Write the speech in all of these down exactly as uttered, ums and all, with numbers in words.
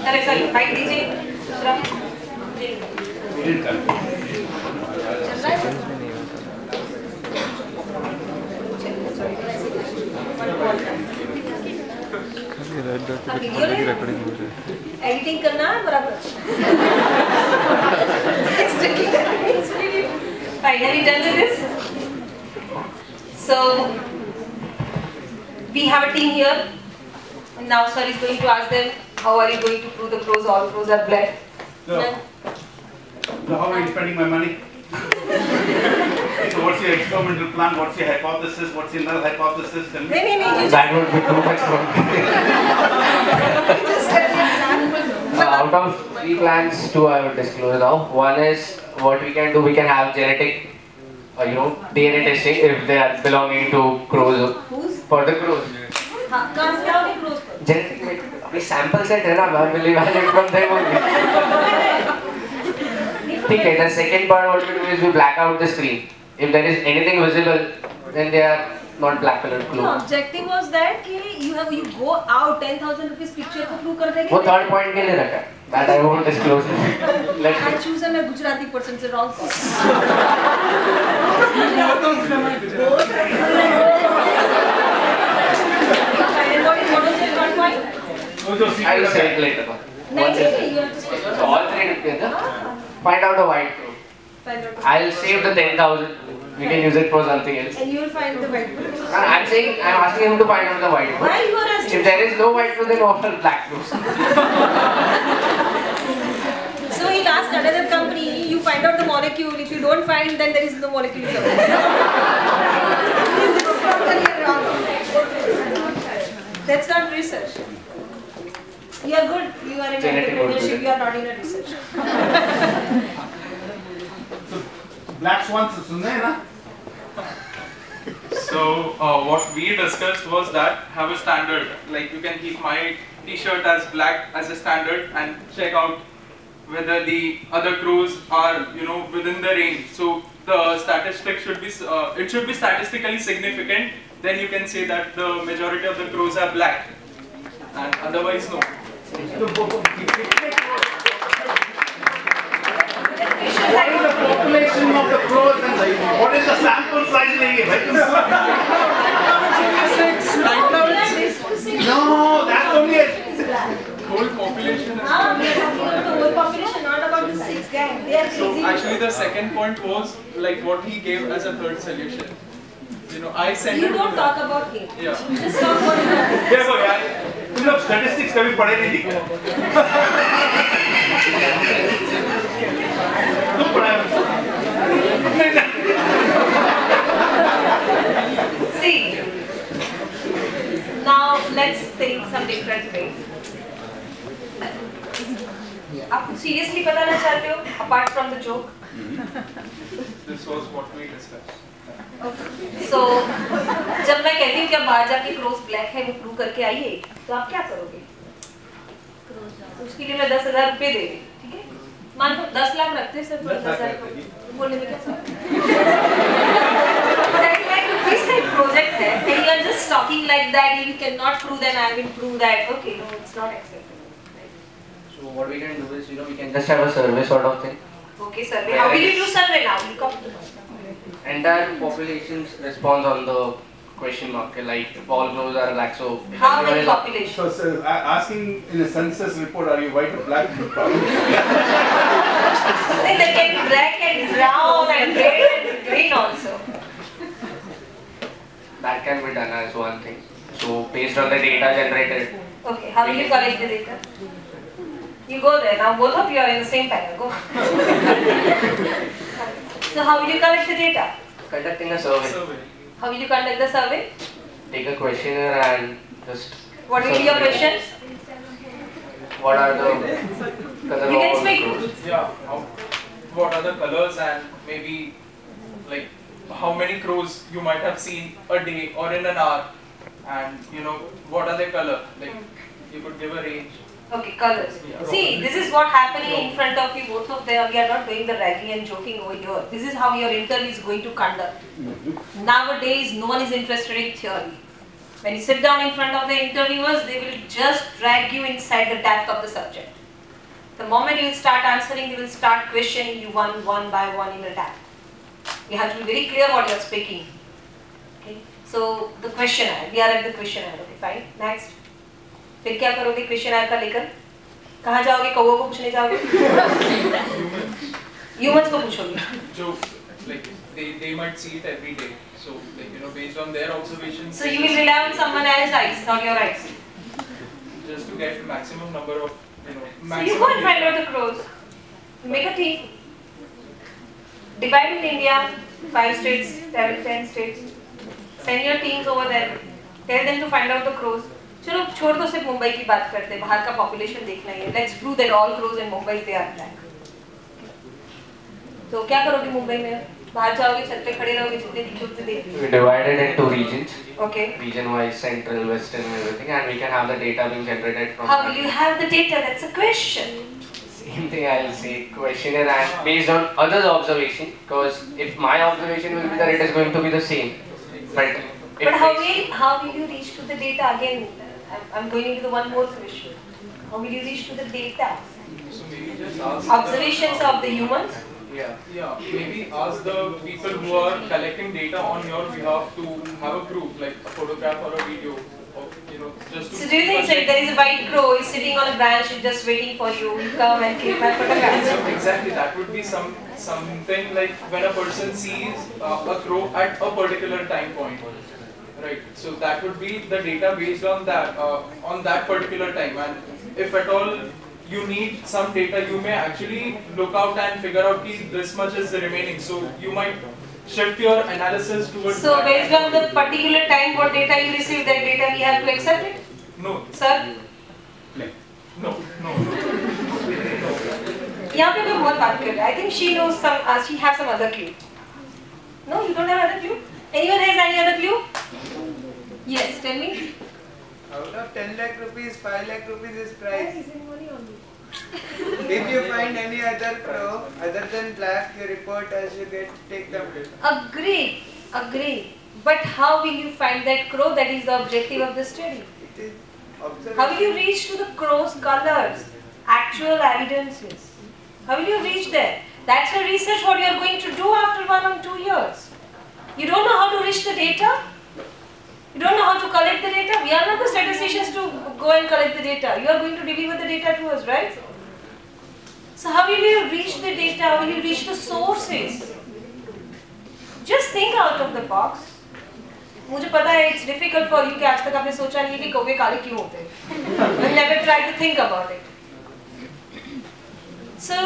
अरे sir fight दीजिए दूसरा एडिटिंग करना है बराबर finally done with this. So we have a team here and now sir is going to ask them how are you going to prove the crows all crows are black. So, so how are you spending my money? So what's your experimental plan? What's your hypothesis? What's your null hypothesis? Tell me. No, no, no, that would be too much for me. uh, out of three plans, two I will disclose now. One is what we can do. We can have genetic, uh, you know, D N A testing if they are belonging to crows. Who's? For the crows. हाँ, कहाँ से आओगे crows पर? Genetic, अभी sample set है ना, I will evaluate from them only. ठीक है. The second part what we do is we black out the screen. If there is anything visible, then they are not black colored The crows. objective was that कि you have you go out ten thousand rupees picture को prove कर देंगे. वो third point के लिए रखा है. That I won't disclose. Let's I choose a मैं गुजराती person से wrong call. What is what was your third point? I will say it later. Next day you have to say. So all three together. Find out a white crow. Find out. I'll save the ten thousand. We can use it for something else. And you will find the white crow. And I'm saying, I'm asking him to find out the white crow. Why you are asking? If there is no white crow, then all black crows. So he'll ask another company, you find out the molecule. If you don't find, then there is no molecule. This is totally wrong. That's not research. You are good. You are in Genetic entrepreneurship. You are not in a research. Black swans सुनने हैं ना? So uh, what we discussed was that have a standard, like you can keep my t-shirt as black as a standard and check out whether the other crows are, you know, within the range. So the statistic should be, uh, it should be statistically significant. Then you can say that the majority of the crows are black, and otherwise no. What is the population of the crows and what is the sample size? No, that's only a Whole population is. Ah, we are talking about the whole population, not about the six gang. They are So crazy. actually the second point was like what he gave as a third solution. You know, I sent You it don't to talk them. about him. Yeah. Just talk about him. देखो यार, तुम लोग statistics कभी पढ़े नहीं दिखे। तुम पढ़ा है? See, now let's think some different way. आप कुछ seriously बताना चाहते हो apart from the joke? This was what we discussed. So, जब मैं कहती हूँ कि आप बाहर जाके crows black है वो prove करके आइए, तो आप क्या करोगे? उसके लिए मैं दस हजार रुपए दे रही, ठीक है? मान लो दस लाख रखते हैं सर, दस हजार बोलने में क्या sir? That like this type project है, and you are just talking like that, you cannot prove that I will prove that. Okay, no, it's not acceptable. So what we can do is, you know, we can just have a survey sort of thing. Okay, survey. How will you do survey now? You come to know. Entire population's response on the question mark, like if all crows are black, so if How everyone many is- population? So, so uh, asking in a census report, are you white or black? Then they can be black and brown and red and green also. That can be done as one thing. So based on the data generated. Okay, how will you collect the data? You go there. Now both of you are in the same panel. Go. So how will you collect the data? Conducting a survey. Survey. How will you conduct the survey? Take a questionnaire and just. What will be your questions? What are the color You can of speak. the crows? Yeah. How, what are the colors and maybe like how many crows you might have seen a day or in an hour, and you know what are their color? Like you could give a range. Okay, colors. Yeah. See, this is what happening in front of you, both of them. We are not doing the ragging and joking over here. This is how your interview is going to conduct. Nowadays, no one is interested in theory. When you sit down in front of the interviewers, they will just drag you inside the depth of the subject. The moment you start answering, they will start questioning you one, one by one in a depth. You have to be very clear what you are speaking. Okay? So the questionnaire, we are at the questionnaire. Okay, fine. Next. फिर क्या करोगे questionnaire का लेकर? कहाँ जाओगे? कौवों को पूछने जाओगे? Humans को पूछोगे? जो like they they might see it every day. So like you know based on their observations. So you will rely on someone else's eyes, not your eyes. Just to get maximum number of you know. So you go and find out the crows. Make a team. Divide in India, five states, seven, ten states. Send your teams over there. Tell them to find out the crows. चलो छोड़ दो सिर्फ मुंबई की बात करते हैं बाहर का पॉपुलेशन देखना ही है. Let's prove that all crows in Mumbai they are black. तो क्या करोगे मुंबई में? बाहर जाओगे छत पे खड़े रहोगे जितने दिखे उतने देख. We divided into regions. Okay. Region wise, central, western, and everything, and we can have the data being generated from. How will you have the data? That's a question. Same thing I'll say, questionnaire and based on others' observation, because if my observation will be that it is going to be the same. But, if but how will, how will you reach to the data? Again, I'm, I'm going into the one more question. How will you reach to the data? So maybe just ask Observations the, of the humans? Yeah. Yeah, maybe ask the people who are collecting data on your behalf to have a proof, like a photograph or a video. Or, you know, just to So do you think like there is a white crow is sitting on a branch and just waiting for you? You come and click my photograph. So exactly, that would be some something like when a person sees uh, a crow at a particular time point, right? So that would be the data based on that uh, on that particular time. And if at all you need some data, you may actually look out and figure out that this much is remaining. So you might shift your analysis towards. So that. based on the particular time, what data you receive, that data we have to accept it? No. Sir? No. No. No. यहाँ पे मैं बहुत बात कर रहा है. I think she knows some. Uh, she has some other clue. No, you don't have other clue. Anyone has any other clue? Yes, tell me. Out of ten lakh rupees, five lakh rupees is price. Is any money on me? If you find any other crow other than black, you report as you get take them. Agree, agree. But how will you find that crow? That is the objective of the study. It is observation. How will you reach to the crow's colors, actual evidences? How will you reach there? That's the research what you are going to do after one or two years. You don't know how to reach the data? You don't know how to collect the data? We are not the statisticians to go and collect the data. You are going to deliver the data to us, right? So how will you reach the data? How will you reach the sources? Just think out of the box. मुझे पता है it's difficult for you कि आज तक आपने सोचा नहीं कि कौवे काले क्यों होते हैं. You never try to think about it. So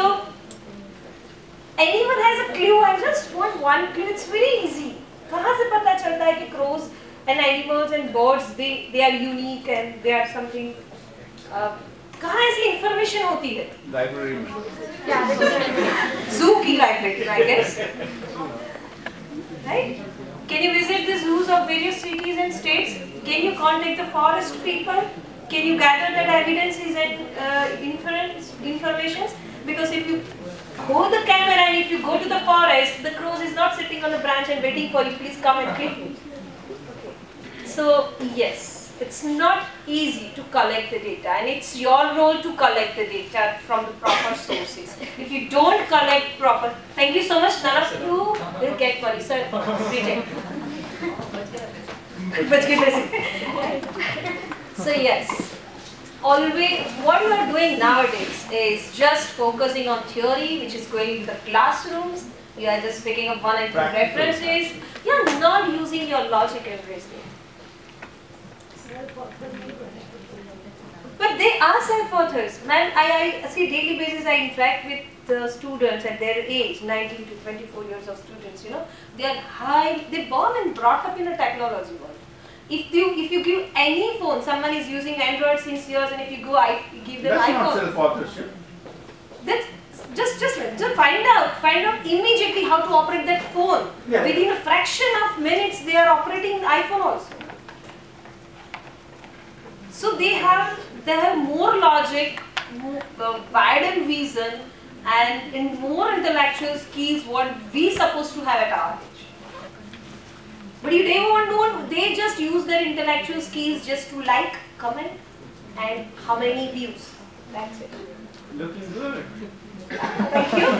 anyone has a clue? I just want one clue. It's very easy. कहाँ से पता चलता है कि crows and animals and birds they they are unique and they are something? Uh, कहाँ ऐसी information होती है? Library में. Zoo की library, I guess. Right? Can you visit the zoos of various cities and states? Can you contact the forest people? Can you gather that evidences and uh, inference informations? Because if you hold the camera and if you go to the forest, the crows is not sitting on a branch and waiting for you. Please come and click me. So yes, it's not easy to collect the data, and it's your role to collect the data from the proper sources. If you don't collect proper, thank you so much. None of you will get money, sir. Reject. So yes, always what you are doing nowadays is just focusing on theory, which is going to the classrooms. You are just picking up one and two references. You are not using your logic and reasoning. But they are self-authors. Man, I, I see daily basis I interact with the students at their age, nineteen to twenty-four years of students, you know. They are high, they're born and brought up in a technology world. If you if you give any phone, someone is using Android since years, and if you go, I give them That's iPhone. not self-authorship. That's just just just find out, find out immediately how to operate that phone. Yeah. Within a fraction of minutes, they are operating the iPhone also. So they have they have more logic, more, uh, wider vision, and in more intellectual skills what we supposed to have at our age. But you they won't know, they just use their intellectual skills just to like, comment, and how many views. That's it. Looking good. Thank you.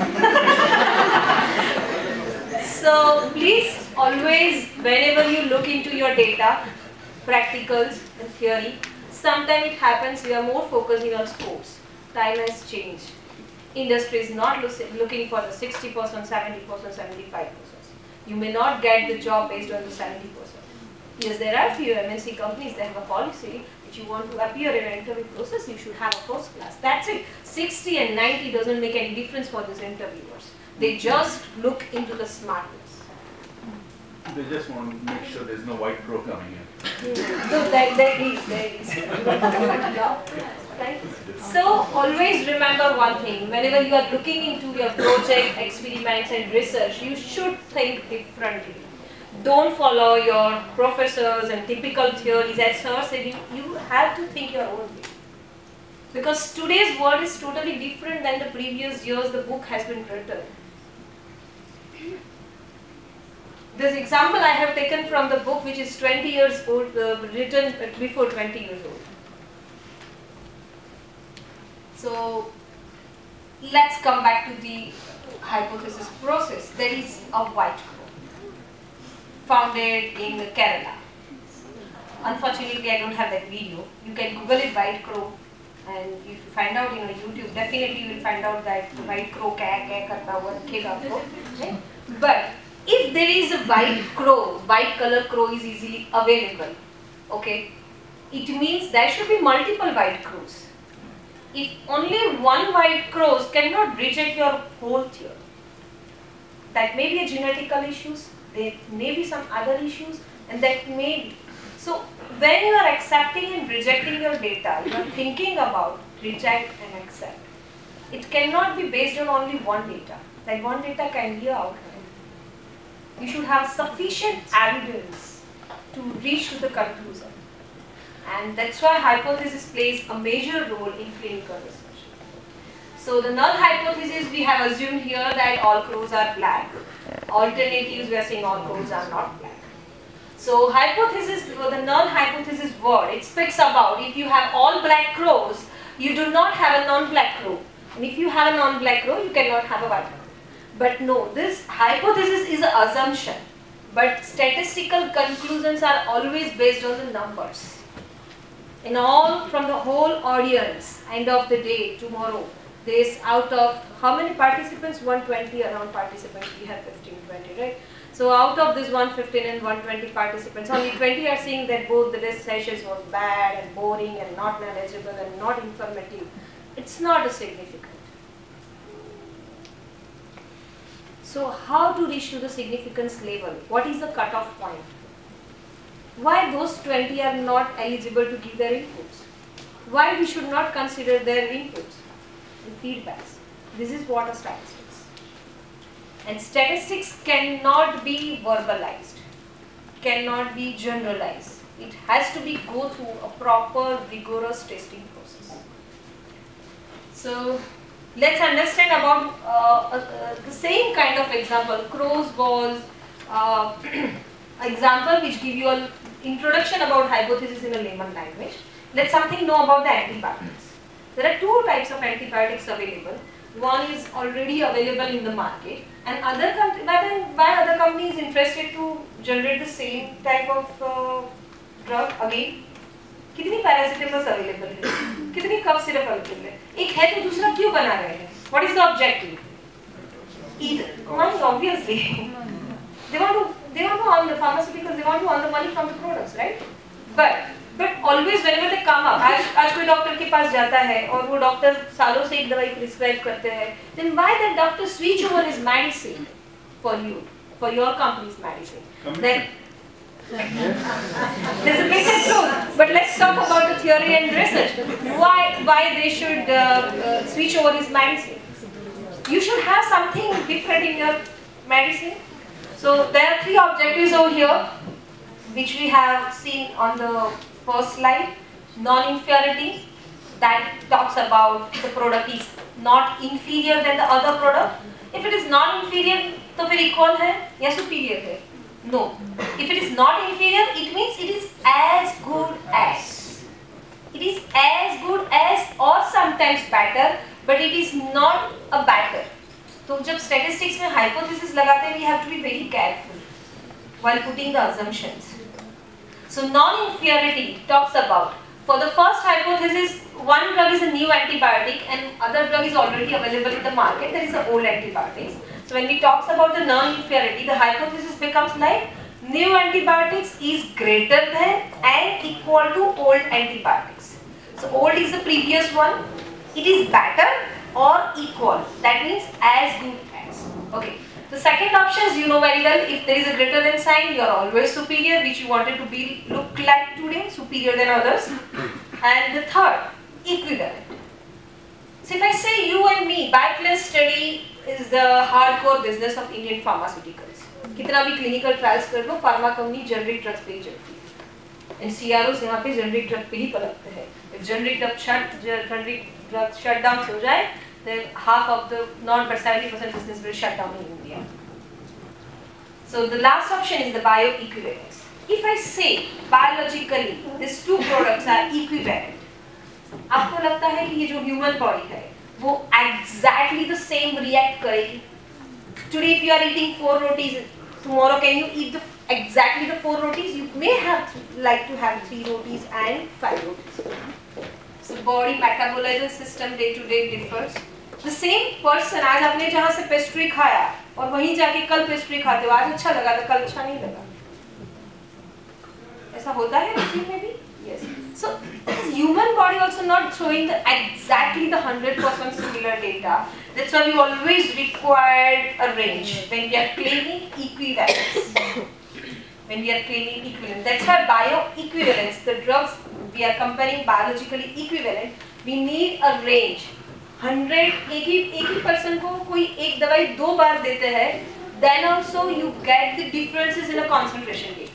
So please always, whenever you look into your data, practicals and theory, sometimes it happens you are more focusing on scopes. Time has changed. Industry is not looking for the sixty percent, seventy percent, seventy-five percent. You may not get the job based on the seventy percent. Yes, there are few M N C companies that have a policy. If you want to appear in an interview process, you should have a first class. That's it. sixty and ninety doesn't make any difference for these interviewers. They just look into the smartness. They just want to make sure there's no white crow coming in. So that, that is, there is. Right? So always remember one thing, whenever you are looking into your project, experiments and research, you should think differently. Don't follow your professors and typical theories. As sir said, you, you have to think your own way. Because today's world is totally different than the previous years the book has been written. This example I have taken from the book which is twenty years old, uh, written before twenty years old. So let's come back to the hypothesis process. There is a white crow founded in Kerala. Unfortunately, I don't have that video. You can Google it, white crow, and if you find out in YouTube, definitely you will find out that white crow kya kya karta hua dikhega aapko, right? But if there is a white crow, white color crow is easily available, okay, it means there should be multiple white crows. If only one white crow cannot reject your whole theory. That may be a genetical issues, there may be some other issues, and that may be. So when you are accepting and rejecting your data, you are thinking about reject and accept. It cannot be based on only one data. That one data can be an outcome. You should have sufficient evidence to reach to the conclusion. And that's why hypothesis plays a major role in clinical research. So the null hypothesis, we have assumed here that all crows are black. Alternatives, we are saying all crows are not black. So hypothesis, the null hypothesis word, it speaks about if you have all black crows, you do not have a non-black crow. And if you have a non-black crow, you cannot have a white crow. But no, this hypothesis is an assumption. But statistical conclusions are always based on the numbers. In all, from the whole audience, end of the day, tomorrow, this out of how many participants? one hundred twenty around participants, we have fifteen, twenty, right? So out of this one hundred fifteen and one hundred twenty participants, only twenty are saying that both the test sessions was bad and boring and not knowledgeable and not informative. It's not a significant. So how to reach to the significance level? What is the cutoff point? Why those twenty are not eligible to give their inputs? Why we should not consider their inputs and feedbacks? This is what a statistics. And statistics cannot be verbalized, cannot be generalized. It has to be go through a proper rigorous testing process. So let's understand about uh, uh, the same kind of example. Crows was uh, example which give you an introduction about hypothesis in a layman language. Let's something know about the antibiotics. There are two types of antibiotics available. One is already available in the market, and other company, why other company is interested to generate the same type of uh, drug again. कितनी paracetamol available है, कितनी cough syrup available है, एक है तो दूसरा क्यों बना रहे हैं? What is the objective? Either. Money, obviously. They want to, they want to earn the pharmaceuticals, they want to earn the money from the products, right? But, but always whenever they come up, आज आज कोई doctor के पास जाता है और वो doctor सालों से एक दवाई प्रिस्क्राइब करते हैं, then why that doctor switch over his medicine for you, for your company's medicine? Then there's a big truth. But let's talk about the theory and research. Why, why they should uh, uh, switch over his medicine? You should have something different in your medicine. So there are three objectives over here, which we have seen on the first slide. Non-inferiority, that talks about the product is not inferior than the other product. If it is non-inferior, तो फिर equal है या superior है? No. If it is not inferior, it means it is as good as. It is as good as or sometimes better, but it is not a better. तो जब statistics में hypothesis लगाते हैं, we have to be very careful while putting the assumptions. So non-inferiority talks about, for the first hypothesis, one drug is a new antibiotic and other drug is already available in the market. There is a old antibiotics. So when we talks about the non-inferiority, the hypothesis becomes like new antibiotics is greater than and equal to old antibiotics. So old is the previous one. It is better or equal. That means as good as. Okay. The second option is, you know very well, if there is a greater than sign, you are always superior, which you wanted to be look like today, superior than others. And the third, equivalent. So if I say you and me, backless study is the hardcore business of Indian pharmaceuticals. कितना भी clinical trials कर लो, pharma company generic drugs पे ही चलती है. And C R Os यहाँ पे generic drug पे ही पलटते हैं. If generic drug shut, generic drug shutdown हो जाए, then half of the, not but seventy percent business will shut down in India. So the last option is the bioequivalence. If I say biologically these two products are equivalent, आपको लगता है कि ये जो human body है वो exactly the same react करेगी? Today if you are eating four rotis, tomorrow can you eat the exactly the four rotis? You may have like to have three rotis and five rotis. So body metabolism system day to day differs. The same person, आज आपने जहाँ से pastry खाया और वहीं जाके कल pastry खाते हो, आज अच्छा लगा था, कल अच्छा नहीं लगा. ऐसा होता है रूटीन में भी? Yes. So is human body also not throwing the exactly the one hundred percent similar data? That's why we always required a range when we are claiming equivalence. When we are claiming equivalence, that's why bioequivalence, the drugs we are comparing biologically equivalent, we need a range. hundred एक ही एक ही person को कोई एक दवाई दो बार देते हैं, then also you get the differences in a concentration data.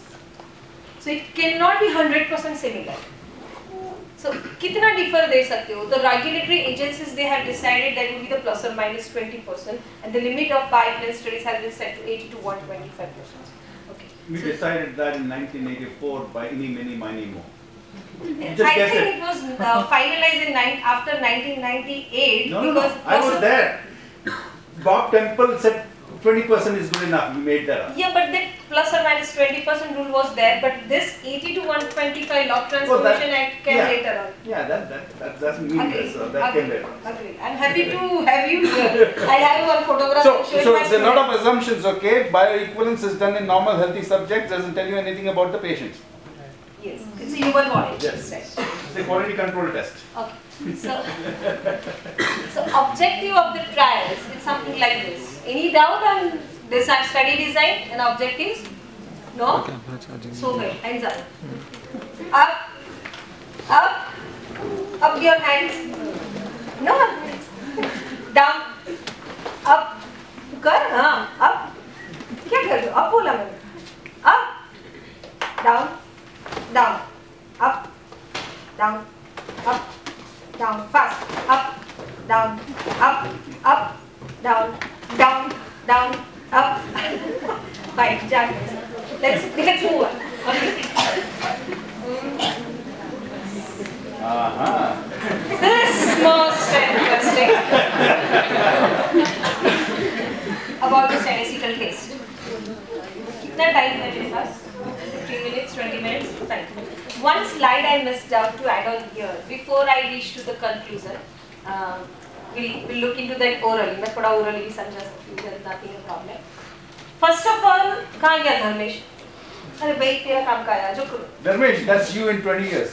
So it cannot be one hundred percent similar. So कितना differ दे सकते हो? The regulatory agencies, they have decided that would be the plus or minus twenty percent, and the limit of bioequivalence studies has been set to eighty to one hundred twenty-five percent. Okay. We so decided that in nineteen eighty-four by any, many, miny, mo. I think it, it was uh, finalized in nine, after nineteen ninety-eight. No, no, because no. I was there. Bob Temple said twenty percent is good enough. We made that up. Yeah, but that plus or minus twenty percent rule was there. But this eighty to one hundred twenty-five log transformation oh, act came yeah. later on. Yeah, that that that doesn't mean Agreed. this. Uh, that Agreed. came later on. Agreed. I'm happy to have you here. I have one photograph. So, showing so my there are a lot student. of assumptions. Okay, bioequivalence is done in normal healthy subjects. Doesn't tell you anything about the patients. Yes, it's a human body. Yes. Right. It's a quality control test. Okay. So, so objective of the trials is something like this. Any doubt on this study design and objectives? No? So good. Hands up. Up. Up. Up your hands. No. Down. Up. कर हाँ up. क्या कर रहे हो? Up बोला मैंने. Up. Down. Down. Up. Down. Up. Down. Fast. Up. Down. Up. Up. Down. Down. Down. Up. Fine. Jack. Let's let's move on. Okay. Uh-huh. This most interesting about the statistical test. कितना time है मेरे पास? fifteen minutes, twenty minutes? Fine. One slide I missed out to add on here before I reach to the conclusion. Uh, we'll, we'll look into that orally. मैं थोड़ा orally भी समझा सकती हूँ. There is nothing a problem. First of all, कहाँ गया धर्मेश? अरे भाई तेरा काम का आया जो करो. Dharmesh, that's you in twenty years.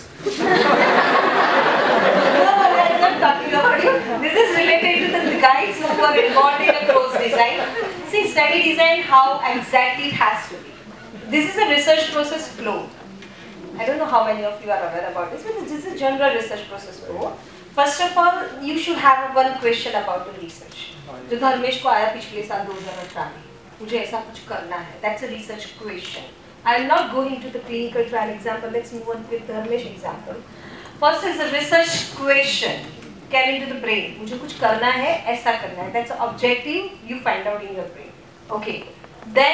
No, I'm not talking about you. This is related to the guys who are involved in a course design. See, study design, how exactly it has to be. This is a research process flow. I don't know how many of you are aware about this, but this is a general research process flow. First of all, you should have one question about the research. जो धर्मेश को आया पिछले साल दो हज़ार अठारह में, मुझे ऐसा कुछ करना है. That's a research question. I will not go into the clinical trial example. Let's move on with Dharmesh example. First is the research question. Get into the brain. मुझे कुछ करना है, ऐसा करना है. That's the objective you find out in your brain. Okay. Then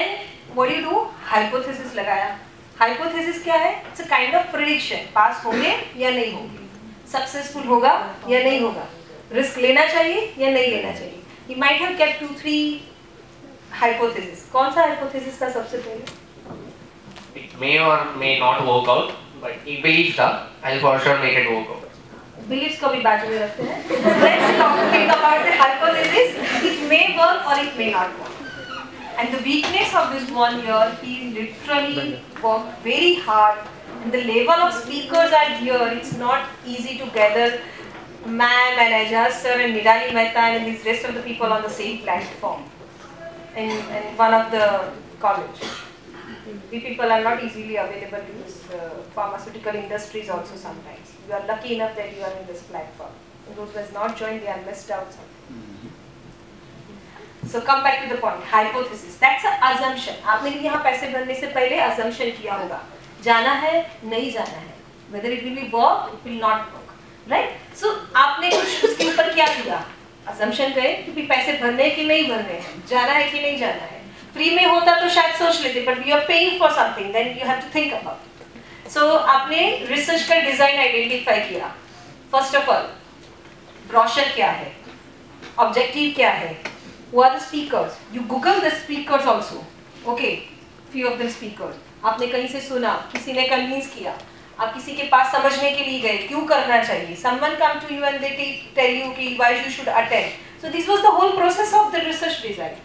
what you do, hypothesis लगाया। Hypothesis क्या है? It's a kind of prediction, पास होंगे या नहीं होंगे, सक्सेसफुल होगा या नहीं होगा, रिस्क लेना चाहिए या नहीं लेना चाहिए। You might have kept two three hypothesis. कौन सा हाइपोथेसिस था सबसे पहले? It may or may not work out, but he believes that I'll for sure make it work out. Believes को भी बाजू में रखते हैं। Let's talk about the hypothesis. It may work or it may not work. And the weakness of this one here, he literally worked very hard. And the level of speakers are here. It's not easy to gather ma'am and Ajaz sir and Nirali Mehta and these rest of the people on the same platform in, in one of the college. We people are not easily available to this uh, pharmaceutical industries also sometimes. You are lucky enough that you are in this platform. And those who has not joined, they are missed out something. So come back to the point. Hypothesis. That's an assumption. आपने यहाँ पैसे भरने से पहले assumption किया होगा. जाना है, नहीं जाना है. Whether it will be work, it will not work. Right? So आपने कुछ उसके ऊपर क्या किया? Assumption गए कि पैसे भरने कि नहीं भरने हैं, जाना है कि नहीं जाना है. फ्री में होता तो शायद सोच लेते, but you are paying for something, then you have to think about. So आपने रिसर्च का डिजाइन आइडेंटिफाई किया। फर्स्ट ऑफ ऑल ब्रोशर क्या है, ऑब्जेक्टिव क्या है, who are the speakers, you Google the speakers also, okay, few of the speakers आपने कहीं से सुना, किसी ने कन्विंस किया, आप किसी के पास समझने के लिए गए, क्यों करना चाहिए, someone come to you and they tell you कि why you should attend. So this was the whole process of the research design.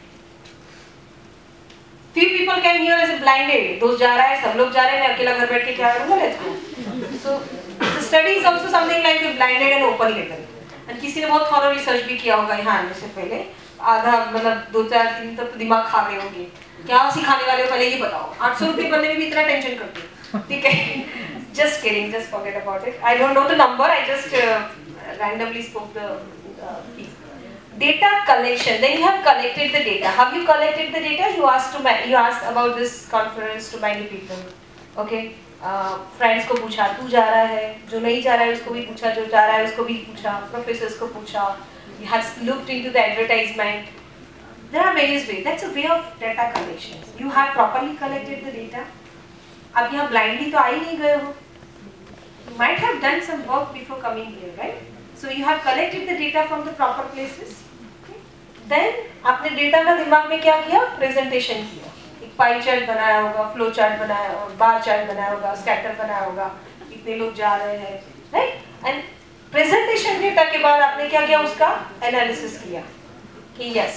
Few people came here as a blinded. दोस्त जा रहा है, सब लोग जा रहे हैं, मैं अकेला घर बैठ के क्या करूँगा? Let's go. So the study is also something like the blinded and open label. And किसी ने बहुत thorough research भी किया होगा यहाँ आने से पहले, आधा मतलब दो चार दिन तक दिमाग खा गए होंगे, क्या सिखाने वाले हो पहले ये बताओ। आठ सौ रुपये बनने में भी इतना टेंशन करते हो, ठीक है? Just kidding, just forget about it. I don't know the number. I just uh, randomly spoke the uh, piece. Data collection. Then you have collected the data. Have you collected the data? You asked to you asked about this conference to many people. Okay. Uh, friends को पूछा, तू जा रहा है, जो नहीं जा रहा है उसको भी पूछा, जो जा रहा है उसको भी पूछा, professors को पूछा. You have looked into the advertisement. There are various ways. That's a way of data collection. You have properly collected the data. अब यहाँ blindly तो आ ही नहीं गए हो. You might have done some work before coming here, right? So you have collected the data from the proper places. Then आपने data का दिमाग में क्या किया? प्रेजेंटेशन किया, एक पाई चार्ट बनाया होगा, फ्लो चार्ट बनाया और बार चार्ट बनाया होगा, स्कैटर बनाया होगा, कितने लोग जा रहे हैं, राइट? एंड प्रेजेंटेशन डेटा के बाद आपने क्या किया? उसका एनालिसिस किया कि यस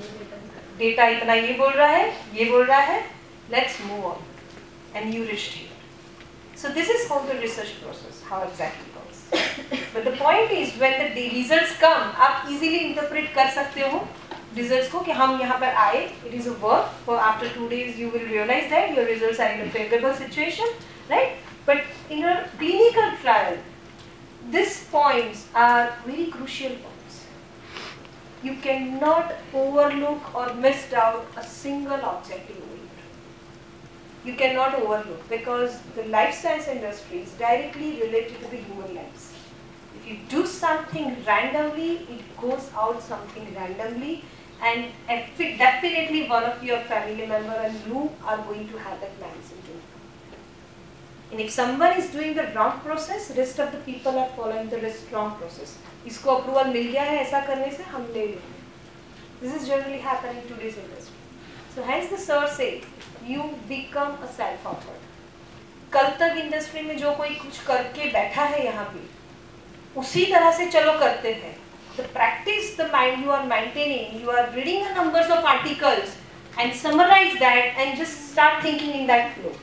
डेटा इतना ये बोल रहा है, ये बोल रहा है, let's move on, and you reached here. So this is how the research process, how exactly But the point is when the results come, आप easily interpret कर सकते हो results को कि हम यहाँ पर आए, it is a work, for after two days you will realize that your results are in a favorable situation, right? But in a clinical trial, these points are very crucial points. You cannot overlook or miss out a single objective over here. You cannot overlook because the life science industry is directly related to the human lives. If you do something randomly, it goes out something randomly, and definitely one of your family member and you are going to have that man syndrome. And if someone is doing the wrong process, rest of the people are following the rest wrong process. इसको approval मिल गया है ऐसा करने से हम ले लेंगे. This is generally happening in today's industry. So hence the sir say, you become a self-offered. कल तक इंडस्ट्री में जो कोई कुछ करके बैठा है यहाँ पे, उसी तरह से चलो करते हैं. The practice, the mind you are maintaining, you are reading the numbers of articles and summarize that and just start thinking in that flow.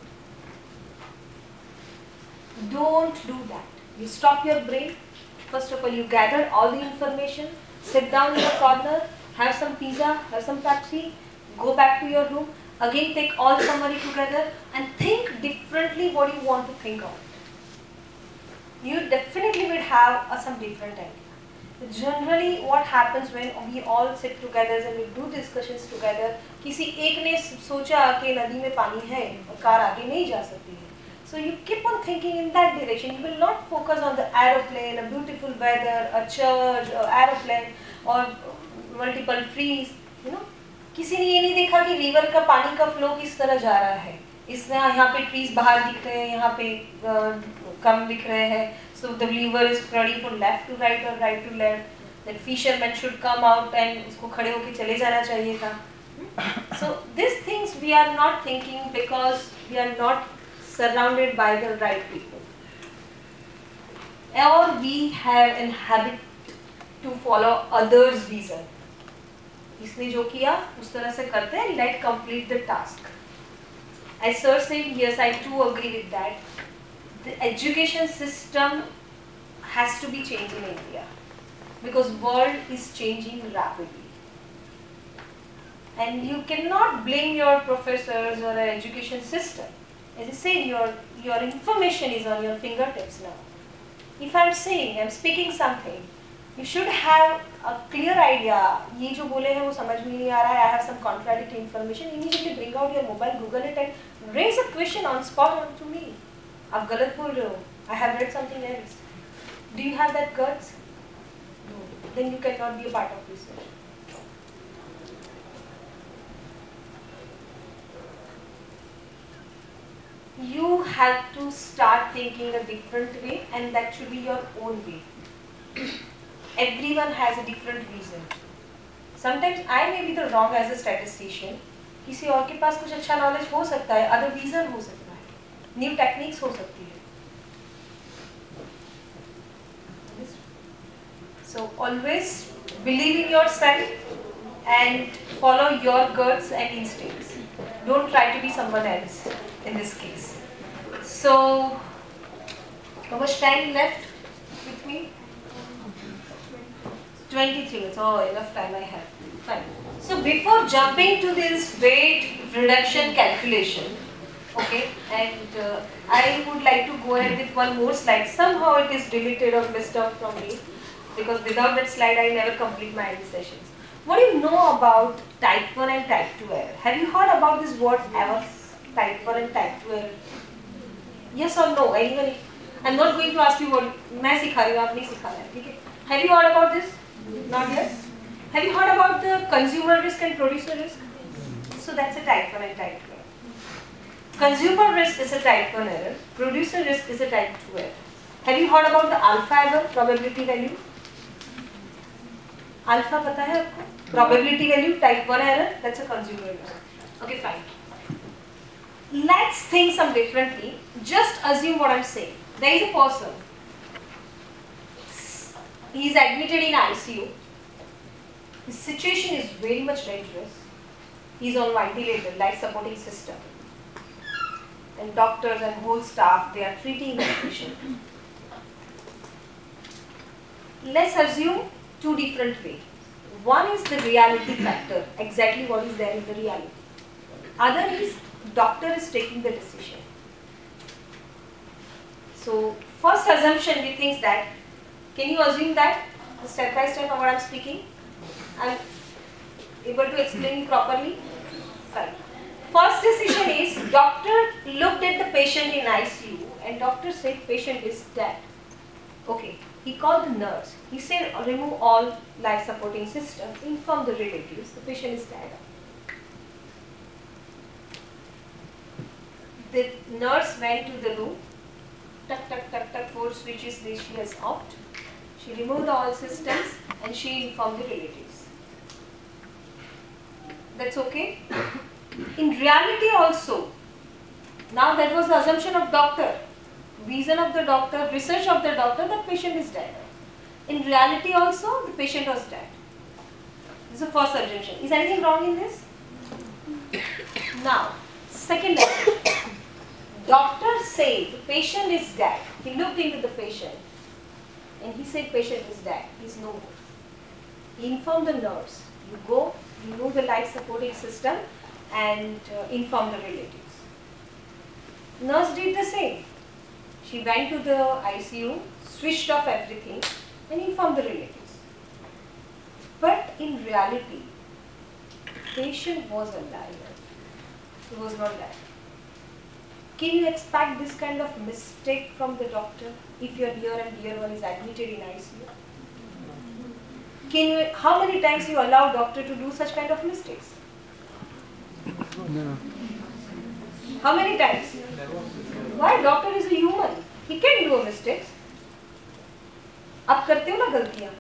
Don't do that. You stop your brain. First of all, you gather all the information, sit down in a corner, have some pizza, have some Pepsi, go back to your room, again take all summary together and think differently what you want to think of. You definitely will have uh, some different idea. But generally what happens when we all sit together and we do discussions together, किसी एक ने सोचा कि नदी में पानी है और कार आगे नहीं जा सकती है. So you keep on thinking in that direction. You will not focus on the aeroplane, a beautiful weather, a church, or aeroplane, or multiple trees. You know, किसी ने ये नहीं देखा कि रिवर का पानी का फ्लो किस तरह जा रहा है. इसमें यहाँ पे ट्रीज बाहर दिख रहे हैं, यहाँ पे कम दिख रहे हैं. So the river is running from left to right or right to left. That fisherman should come out and उसको खड़े होके चले जाना चाहिए था. So these things we are not thinking because we are not surrounded by the right people. Or we have a habit to follow others' vision. इसने जो किया उस तरह से करते हैं. Let complete the task. As sir said, yes, I too agree with that. The education system has to be changed in India because world is changing rapidly. And you cannot blame your professors or an education system. As I said, your, your information is on your fingertips now. If I am saying, I am speaking something, you should have a clear idea. ये जो बोले हैं वो समझ में नहीं आ रहा है. I have some contradictory information. Immediately bring out your mobile, Google it, and raise a question on spot to me. आप गलत बोल रहे हो. I have read something else. Do you have that guts? No. Then you cannot be a part of research. You have to start thinking a different way, and that should be your own way. Everyone has a different vision. Sometimes I may be the wrong as a statistician. किसी और के पास कुछ अच्छा knowledge हो सकता है, other vision हो सकता है, new techniques हो सकती है. So always believe in yourself and follow your guts and instincts. Don't try to be someone else in this case. So, how much time left with me? twenty-three minutes. Oh, enough time I have. Fine. So before jumping to this weight reduction calculation, okay, and uh, I would like to go ahead with one more slide. Somehow it is deleted or missed out from me because without that slide I never complete my sessions. What do you know about type one and type two error? Have you heard about this word ever? Type one and type two error? Yes or no? Anyone? I'm not going to ask you what मैं सिखा रही हूँ, आप नहीं सिखा रहे हैं, ठीक है? Have you heard about this? Not yet. Have you heard about the consumer risk and producer risk? So that's a type one and type two error. Consumer risk is a type one error. Producer risk is a type two error. Have you heard about the alpha error, probability value? Alpha पता है आपको? Probability value, type one error. That's a consumer risk. Okay, fine. Let's think some differently. Just assume what I'm saying. There is a person. He is admitted in I C U. His situation is very much dangerous. He is on ventilator, life supporting system. And doctors and whole staff, they are treating the patient. Let's assume two different ways. One is the reality factor, exactly what is there in the reality. Other is doctor is taking the decision. So first assumption we think that, can you assume that step by step of what I am speaking? I am able to explain properly? Fine. First decision is doctor looked at the patient in I C U and doctor said patient is dead. Okay. He called the nurse. He said remove all life supporting system, inform the relatives, the patient is dead. The nurse went to the room, tuck tuck tuck tuck, four switches she has off. She removed all systems and she informed the relatives. That's okay? In reality also, now that was the assumption of doctor, vision of the doctor, research of the doctor, the patient is dead. In reality also, the patient was dead. This is the first assumption. Is anything wrong in this? Now, second assumption. Doctor said the patient is dead. He looked into the patient and he said patient is dead. He is no more. He informed the nurse. You go, remove the life supporting system and uh, inform the relatives. Nurse did the same. She went to the I C U, switched off everything and informed the relatives. But in reality, patient was alive. He was not dead. Can you expect this kind of mistake from the doctor if your dear and dear one is admitted in I C U? Can you, how many times you allow doctor to do such kind of mistakes? How many times? Why? Doctor is a human. He can do mistakes. आप करते हो ना गलतियाँ